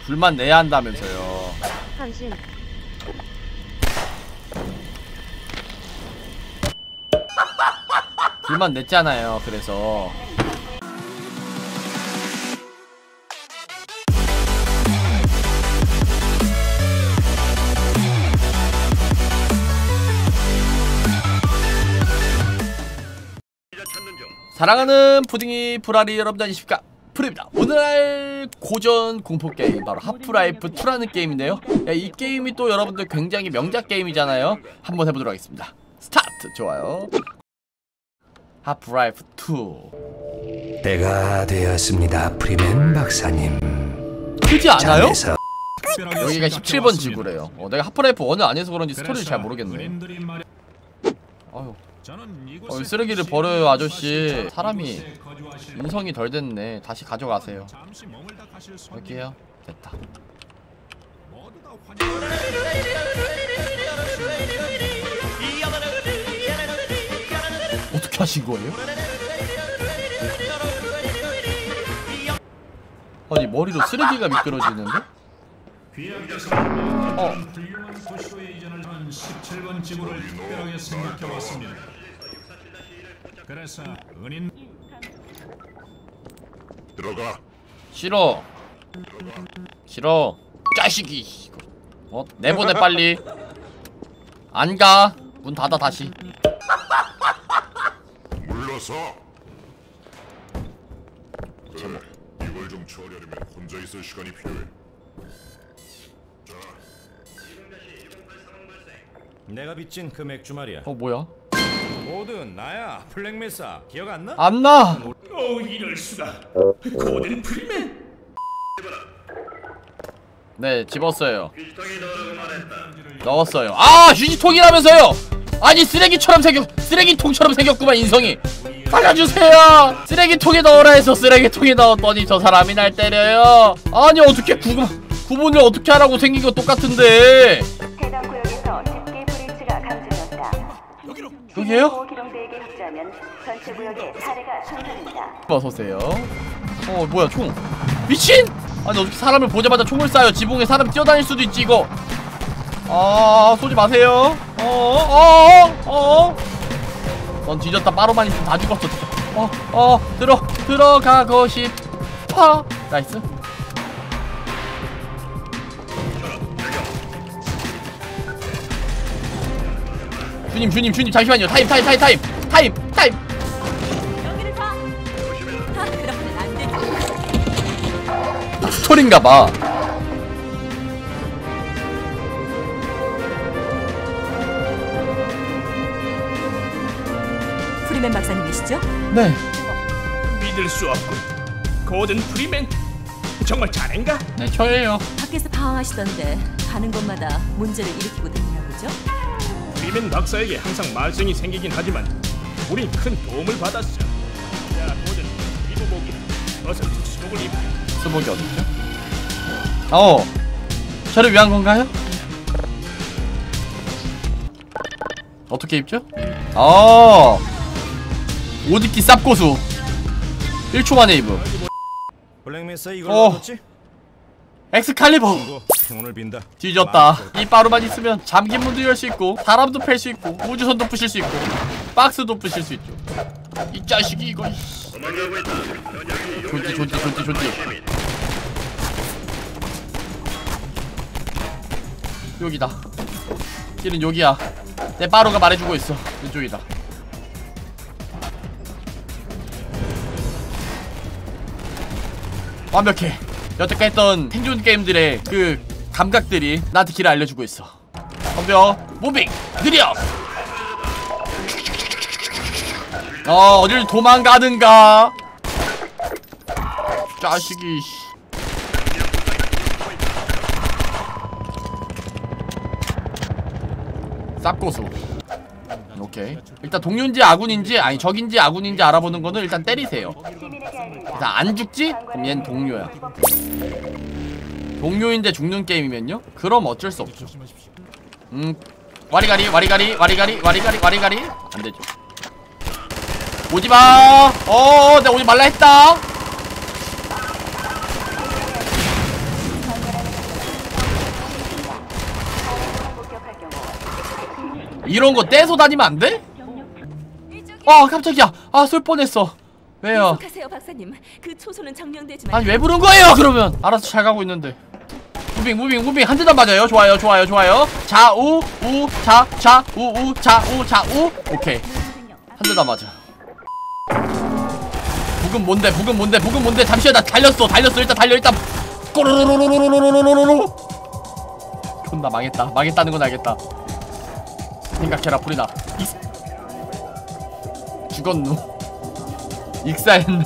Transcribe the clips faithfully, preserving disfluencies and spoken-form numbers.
불만 내야 한다면서요. 한신. 불만 냈잖아요. 그래서 사랑하는 푸딩이 프라리 여러분들 안녕하십니까, 프리입니다. 오늘 할 고전 공포게임 바로 하프라이프 이라는 게임인데요, 야, 이 게임이 또 여러분들 굉장히 명작 게임이잖아요. 한번 해보도록 하겠습니다. 스타트! 좋아요. 하프라이프 이 때가 되었습니다, 프리맨 박사님. 크지 않아요? 잠에서 여기가 십칠 번 지구래요. 어, 내가 하프라이프 일 안에서 그런지 스토리를 잘 모르겠네. 아유, 어, 쓰레기를 버려요 아저씨. 사람이 인성이 덜 됐네. 다시 가져가세요. 여기에요. 됐다. 어떻게 하신 거예요? 아니 머리로 쓰레기가 미끄러지는데? 어. 십칠 번 지구를 특별하게 생각해왔습니다. 그래서 은인 들어가. 싫어. 싫어. 짜식이. 어? 내보내 빨리. 안 가. 문 닫아 다시. 물러서. 그래, 이걸 좀 처리하려면 혼자 있을 시간이 필요해. 자. 내가 빚진 그 맥주 말이야. 어 뭐야? 모든 나야. 블랙메사 기억 안 나? 안 나. 어 이럴 수가. 고든 프리맨. 네 집었어요. 넣었어요. 아 휴지통이라면서요. 아니 쓰레기처럼 생겼 쓰레기통처럼 생겼구만 인성이. 살려주세요. 쓰레기통에 넣으라 해서 쓰레기통에 넣었더니 저 사람이 날 때려요. 아니 어떻게 구분 구분을 어떻게 하라고. 생긴 거 똑같은데. 해당 구역에서 집게 브리치가 감지되었다. 여기에요? 기동대에게 협조하면 전체 구역에 사례가 선사된다. 어서오세요. 어 뭐야 총. 미친! 아니 어떻게 사람을 보자마자 총을 쏴요. 지붕에 사람 뛰어다닐 수도 있지 이거. 아 쏘지 마세요. 어어어어 어, 어. 넌 뒤졌다. 빠로만 있으면 다 죽었어. 어어 어, 들어 들어가고 싶어. 나이스. 주님 주님 주님 잠시만요. 타임 타임 타임 타임 타임 타임. 여기를 봐. 아, 그러면 안 돼. 스토리인가봐. 프리맨 박사님이시죠? 네. 믿을 수 없군. 고든 프리맨. 정말 자넨가? 네 저예요. 밖에서 방황하시던데 가는 곳마다 문제를 일으키고 다니나 보죠? 프리맨 박사에게 항상 말썽이 생기긴 하지만 우린 큰 도움을 받았어. 자, 고든 이보복이다. 어서 특수복을 입어. 수복이 어딨죠? 어 저를 위한 건가요? 어떻게 입죠? 어 옷 입기 쌉고수. 일 초 만에 입음. 블랙메사 이걸 어. 넣었지? 엑스칼리버. 이거 행운을 빈다. 뒤졌다. 이 빠루만 있으면 잠긴 문도 열 수 있고 사람도 팰 수 있고 우주선도 부실 수 있고 박스도 부실 수 있죠. 이 자식이 이거. 존지 존지 존지 존지. 여기다. 길은 여기야. 내 빠루가 말해주고 있어. 이쪽이다. 완벽해. 여태까지 했던 생존 게임들의 그 감각들이 나한테 길을 알려주고 있어. 덤벼. 무빙. 느려. 어 어딜 도망가는가. 자식이. 쌉고수. 오케이. 일단 동료인지 아군인지 아니 적인지 아군인지 알아보는 거는 일단 때리세요. 일단 안 죽지? 그럼 얜 동료야. 동료인데 죽는 게임이면요? 그럼 어쩔 수 없죠. 음 와리가리 와리가리 와리가리 와리가리 와리가리 안되죠. 오지마. 어어 내가 오지 말라 했다. 이런 거 떼서 다니면 안 돼? 아 깜짝이야. 아 쏠 뻔했어. 왜요? 계속하세요, 박사님. 그 초소는 정령되지 아니 왜 부른 거예요 그러면? 알아서 잘 가고 있는데. 무빙 무빙 무빙 한 대만 맞아요. 좋아요 좋아요 좋아요. 좌우 우좌 좌우 좌우 좌우. 오케이 한 대만 맞아. 북은 뭔데 북은 뭔데 북은 뭔데. 잠시만 나 달렸어 달렸어. 일단 달려 일단. 꼬르르르르르르르르르르. 존나 망했다. 망했다는 건 알겠다. 생각해라 프리나. 죽었누. 익사했누.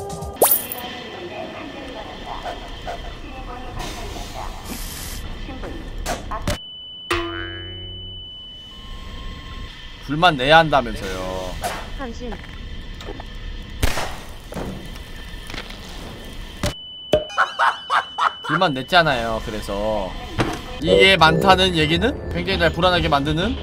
불만 내야 한다면서요. 한신. 불만 냈잖아요. 그래서 이게 많다는 얘기는 굉장히 날 불안하게 만드는.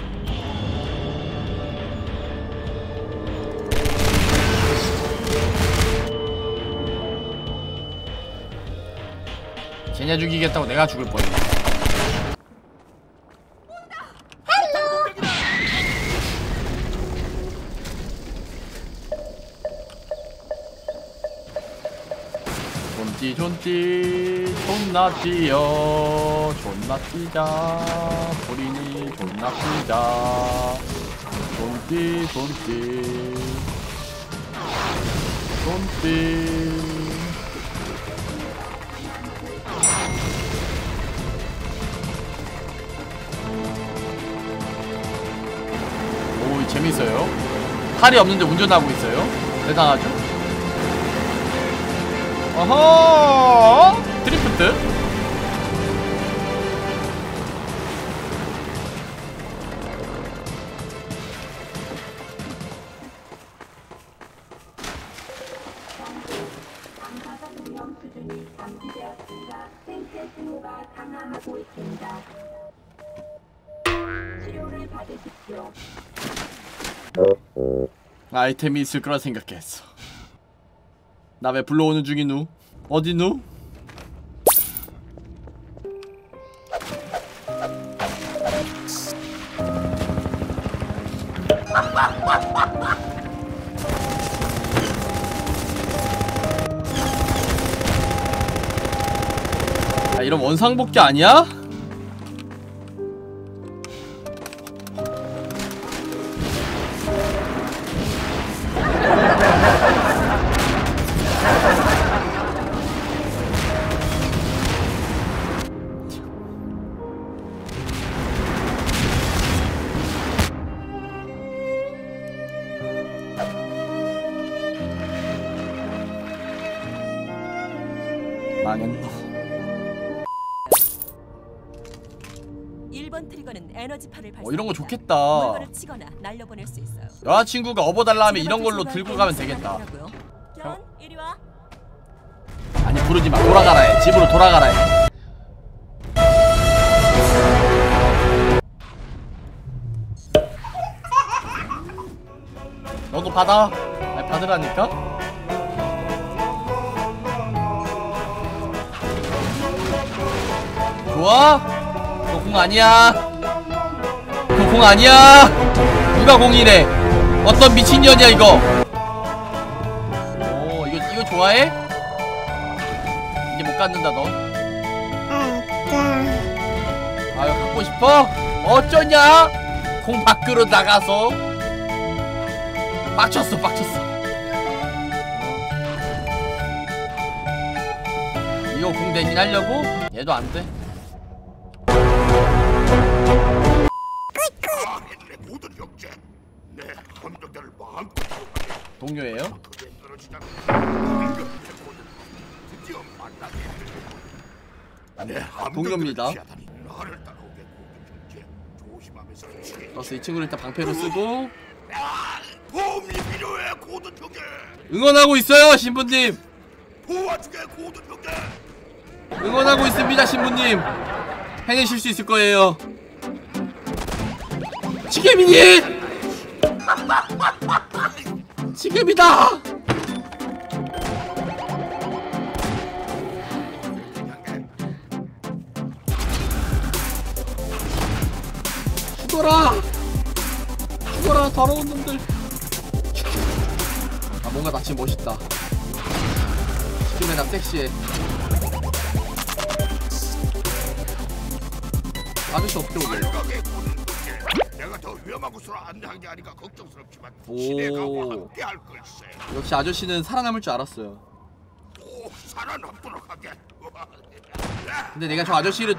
쟤냐 죽이겠다고 내가 죽을 뻔했네. 존띠 존띠 존나 뛰어 존나 뛰자 우리니 존나 뛰자 존띠 존띠 존띠. 오 재밌어요. 팔이 없는데 운전하고 있어요. 대단하죠? 어허 드리프트. 아이템이 있을 거라 생각했어. 나 왜 불러오는 중이누? 어디누? 아 이런 원상복귀 아니야? 망했노. 일 번 트리거는 에너지파를 발사. 어 이런 거 좋겠다. 물건을 치거나 날려보낼 수 있어요. 여자친구가 업어달라 하면 이런 걸로 들고 가면 되겠다. 견, 이리 와. 아니 부르지마. 돌아가라 해. 집으로 돌아가라 해. 너도 받아. 아니 받으라니까. 좋아? 그거 공 아니야. 그거 공 아니야. 누가 공이래. 어떤 미친년이야 이거. 오 이거 이거 좋아해? 이제 못 갖는다 너. 아 이거 갖고 싶어? 어쩌냐? 공 밖으로 나가서 빡쳤어 빡쳤어. 이거 공 대신 하려고? 얘도 안 돼. 동료예요? 동료입니다. 그래서 이 친구를 일단 방패로 쓰고 응원하고 있어요 신부님. 응원하고 있습니다 신부님. 해내실 수 있을 거예요. 지금이니! 지금이다! 죽어라! 죽어라 더러운 놈들. 아 뭔가 나 지금 멋있다. 지금의 나 섹시해. 아저씨 어떻게 오게? 내가 더 위험한 곳으로 안내한 게 아닌가 걱정스럽지만 오. 시내가 함께할 걸세. 역시 아저씨는 살아남을 줄 알았어요. 오, 살아남도록 하게. 근데 내가 저 아저씨를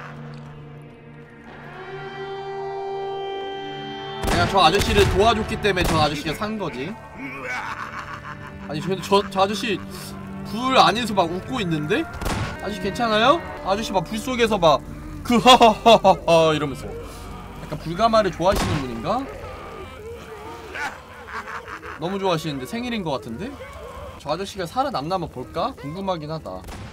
내가 저 아저씨를 도와줬기 때문에 저 아저씨가 산 거지. 아니 저, 저, 저 아저씨 불 안에서 막 웃고 있는데? 아저씨 괜찮아요? 아저씨 막 불 속에서 막 그 하하하하 이러면서 약간 불가마를 좋아하시는 분인가? 너무 좋아하시는데 생일인 것 같은데? 저 아저씨가 살아남나 한번 볼까? 궁금하긴 하다.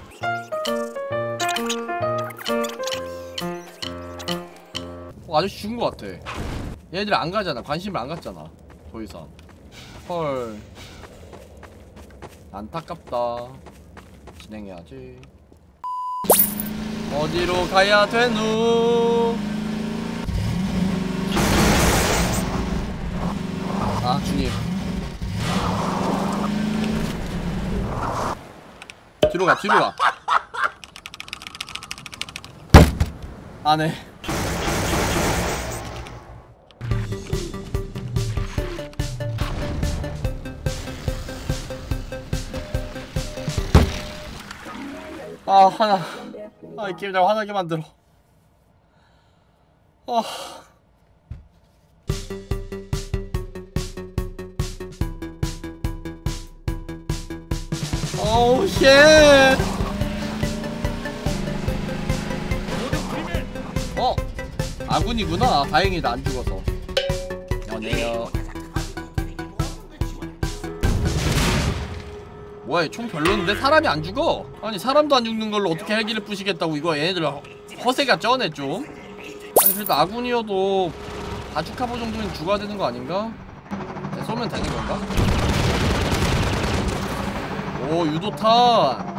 어, 아저씨 죽은 것 같아. 얘네들 안 가잖아. 관심을 안 갖잖아. 더 이상. 헐. 안타깝다. 진행해야지. 어디로 가야 되누? 아, 주님. 뒤로 가, 뒤로 가. 안 해. 아, 하나. 아, 이 게임 날 화나게 만들어. 아. 오우 쉣. 어? 아군이구나. 다행이다 안 죽어서. 연해요. 뭐야 총 별로인데? 사람이 안 죽어? 아니 사람도 안 죽는 걸로 어떻게 헬기를 부시겠다고. 이거 얘네들 허, 허세가 쩌네 좀. 아니 그래도 아군이어도 바주카보 정도는 죽어야 되는 거 아닌가? 네, 쏘면 되는 건가? 오 유도탄.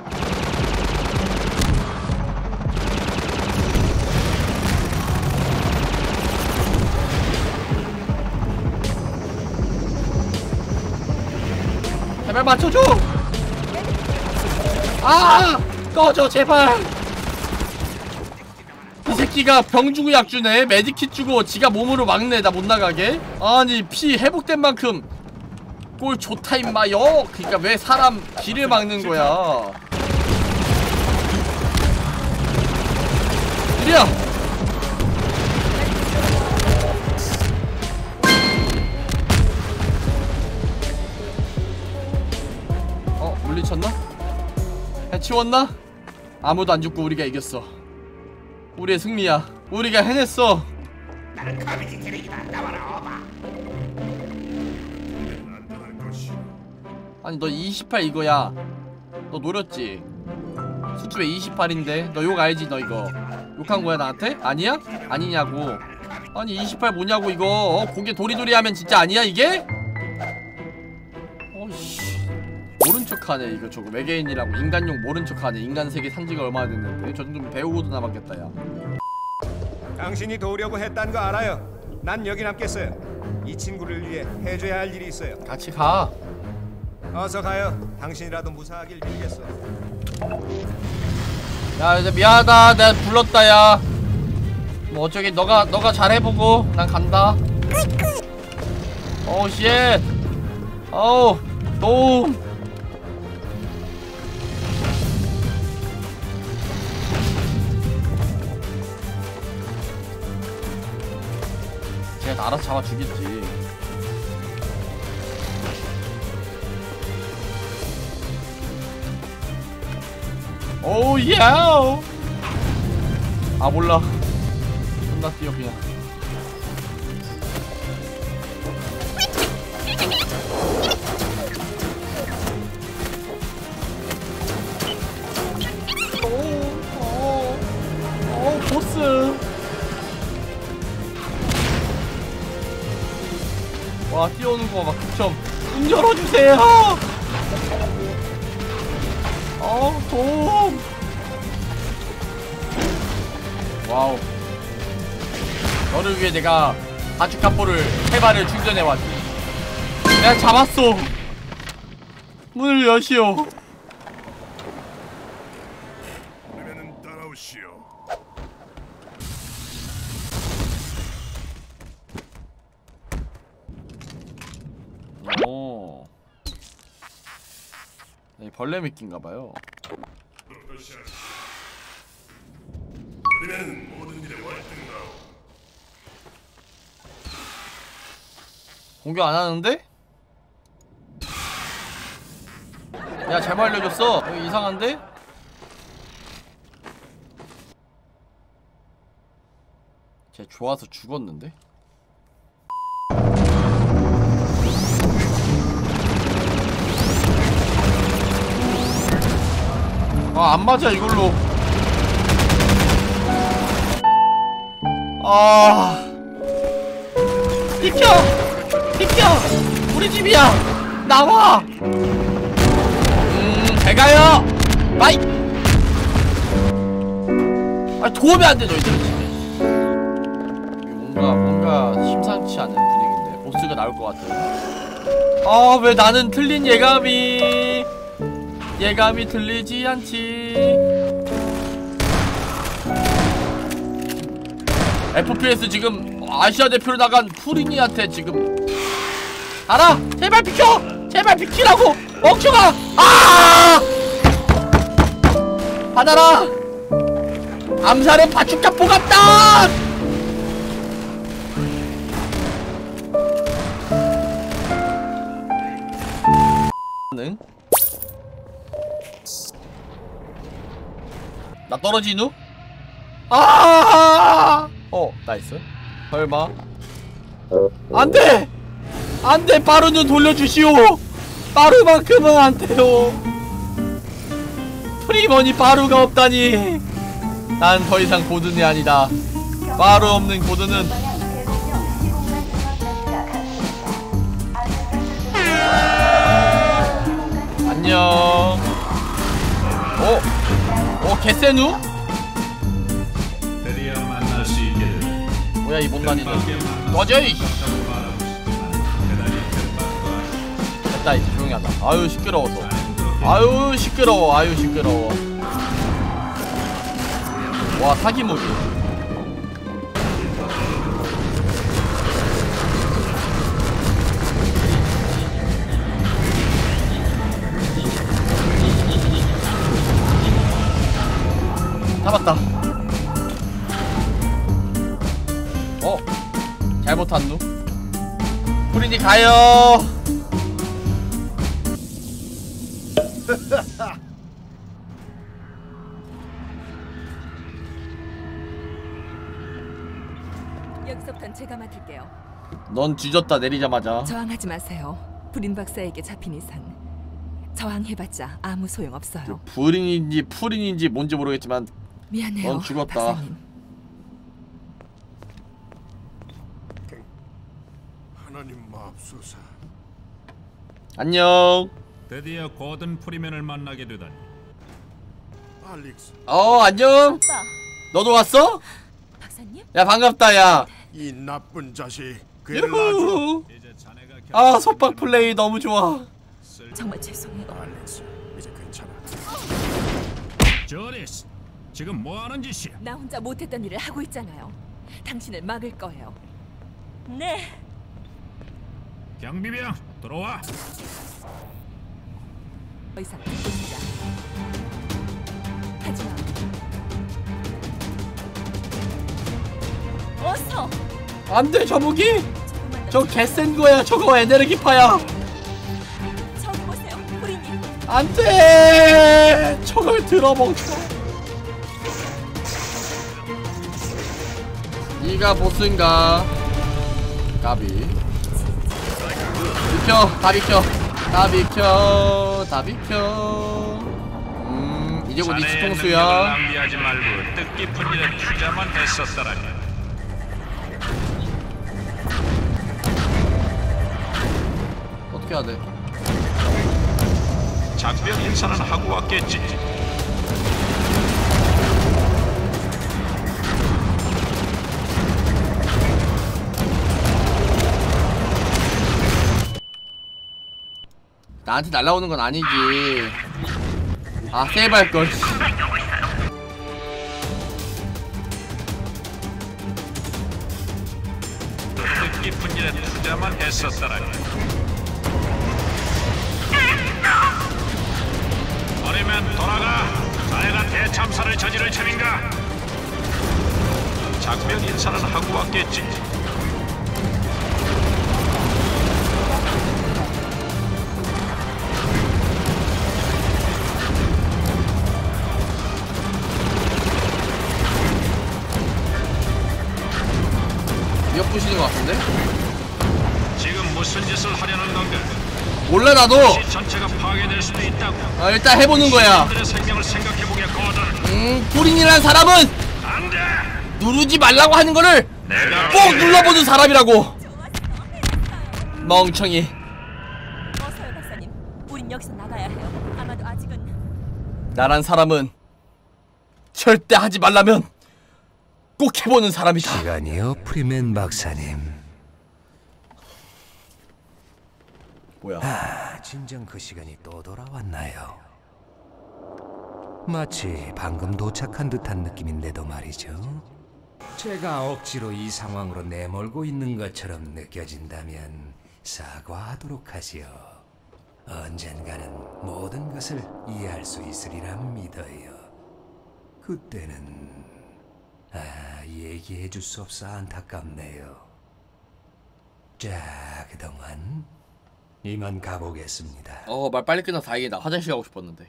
제발 맞춰줘. 아 꺼져 제발. 이 새끼가 병 주고 약 주네. 메디킷 주고 지가 몸으로 막네 나 못 나가게. 아니 피 회복된 만큼 꼴 좋다 임마요. 그니까 왜 사람 길을 막는 거야. 이리야. 어 물리쳤나? 해치웠나? 아무도 안 죽고 우리가 이겼어. 우리의 승리야. 우리가 해냈어. 아니 너 이십팔 이거야. 너 노렸지? 수트에 이십팔인데 너 욕 알지? 너 이거 욕한 거야 나한테? 아니야? 아니냐고. 아니 이십팔 뭐냐고 이거. 어, 고개 도리도리 하면 진짜 아니야 이게? 어이씨 모른 척하네 이거. 저거 외계인이라고 인간용 모른 척하네. 인간 세계 산지가 얼마나 됐는데. 저 정도면 배우고도 남았겠다 야. 당신이 도우려고 했단 거 알아요. 난 여기 남겠어요. 이 친구를 위해 해줘야 할 일이 있어요. 같이 가. 어서 가요. 당신이라도 무사하길 빌겠어. 야 이제 미안하다. 내가 불렀다 야. 뭐 어쩌게 너가 너가 잘해보고 난 간다. 오우 쉣. 어우 도움. 쟤가 알아서 잡아 주겠지. 오우 야우. 아 몰라. 존나 뛰어 그냥. 오오오 오, 보스. 와 뛰어오는 거 막 극점. 문 열어주세요. 어 도움. 와우. 너를 위해 내가 바주카포를 세 발을 충전해왔지. 내가 잡았어. 문을 여시오. 그러면은 따라오시오. 오. 네, 벌레 미끼인가봐요. 그러면은 모든 일에 월등하오. 공격 안 하는데? 야, 잘못 알려줬어. 여기 이상한데? 쟤 좋아서 죽었는데? 아, 안 맞아, 이걸로. 아. 비켜! 비켜! 우리 집이야! 나와! 음, 잘 가요! 바이! 아, 도움이 안 돼, 너희들. 뭔가, 뭔가 심상치 않은 분위기인데. 보스가 나올 것 같아. 아, 왜 나는 틀린 예감이. 예감이 틀리지 않지. 에프피에스 지금 아시아 대표로 나간 푸린이한테 지금 알아! 제발 비켜! 제발 비키라고! 멍청아! 아! 받아라! 암살의 바축카포 같다! 응? 나 떨어진 후? 아! 어, 나이스. 설마. 안돼! 안돼! 빠루는 돌려주시오! 빠루만큼은 안돼요. 프리머니 빠루가 없다니. 난 더 이상 고든이 아니다. 빠루 없는 고든은 안녕. 오! 오, 개쎄누? 드디어 만날 수 있게 된 뭐야 이 못난이는. 꺼져 이. 됐다 이제 조용히 하자. 아유 시끄러워서. 아유 시끄러워. 아유 시끄러워. 와 사기무기. 잡았다. 어? 잘못한누? 프린이 가요. 여기서부턴 제가 맡을게요. 넌 뒤졌다. 내리자마자. 저항하지 마세요. 불인 박사에게 잡힌 이상 저항해봤자 아무 소용 없어요. 불인인지 풀인인지 뭔지 모르겠지만 미안해요. 넌 죽었다. 박사님. 하나님 맙소사. 안녕. 드디어 고든 프리맨을 만나게 되다니. 알릭스, 어 안녕. 오빠, 너도 왔어? 박사님? 야 반갑다 야. 이 나쁜 자식. 그를 놔줘. 유후. 이제 자네가 아 속박 플레이 너무 좋아. 정말 죄송해요. 알릭스, 이제 괜찮아. 조리스, 지금 뭐 하는 짓이야? 나 혼자 못했던 일을 하고 있잖아요. 당신을 막을 거예요. 네. 경비병 들어와. 더 이상 듣자. 하지마. 어서. 안돼 저 무기. 조금만 더 저 개센 거야. 저거 에네르기파야. 저기 보세요, 프리님. 안돼. 저걸 들어먹어. 네가 보스인가? 까비. 비켜. 다 비켜. 다 비켜. 다 비켜. 음 이제 곧 자네의 능력을 이치통수야. 낭비하지 말고 뜻깊은 일에 투자만 했었더라니. 어떻게 해야 돼? 작별 인사는 하고 왔겠지. 나한테 날라오는 건 아니지. 아 세이브할 걸. 뜻깊은 일에 투자만 했었더라니. 아니면 돌아가. 자네가 대참사를 저지를 셈인가? 작별 인사는 하고 왔겠지. 이거 부시는 것 같은데? 지금 무슨 짓을 하려는 건가? 몰라 나도. 시 전체가 파괴될 수도 있다고. 아 일단 해보는 거야. 시민들의 생명을 생각해보겠거든. 음 뿌린이라는 사람은 안 돼. 누르지 말라고 하는 거를 내가 꼭 눌러보는 사람이라고. 멍청이. 어서요, 박사님. 우린 여기서 나가야 해요. 아마도 아직은. 나란 사람은 절대 하지 말라면 꼭 해보는 사람이다. 시간이요, 프리맨 박사님. 뭐야? 아, 진정 그 시간이 또 돌아왔나요? 마치 방금 도착한 듯한 느낌인데도 말이죠. 제가 억지로 이 상황으로 내몰고 있는 것처럼 느껴진다면 사과하도록 하시오. 언젠가는 모든 것을 이해할 수 있으리라 믿어요. 그때는 아, 얘기해 줄 수 없어 안타깝네요. 자, 그동안 이만 가보겠습니다. 어 말 빨리 끝나서 다행이다. 화장실 가고 싶었는데.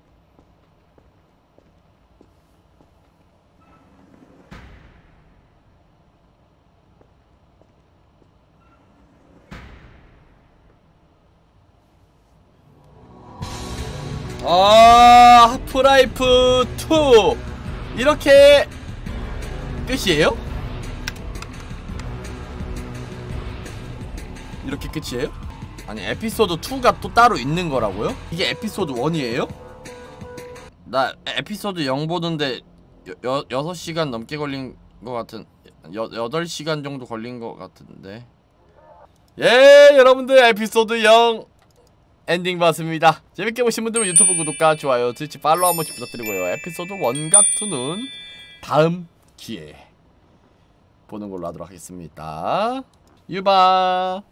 아 하프라이프 투 이렇게 끝이에요? 이렇게 끝이에요? 아니 에피소드 투가 또 따로 있는 거라고요? 이게 에피소드 원이에요? 나 에피소드 영 보는데 여, 여, 여섯 시간 넘게 걸린 거 같은 여, 여덟 시간 정도 걸린 거 같은데. 예 여러분들 에피소드 영 엔딩 봤습니다. 재밌게 보신 분들은 유튜브 구독과 좋아요, 트위치 팔로우 한 번씩 부탁드리고요. 에피소드 일과 이는 다음 기회에 보는 걸로 하도록 하겠습니다. 유바.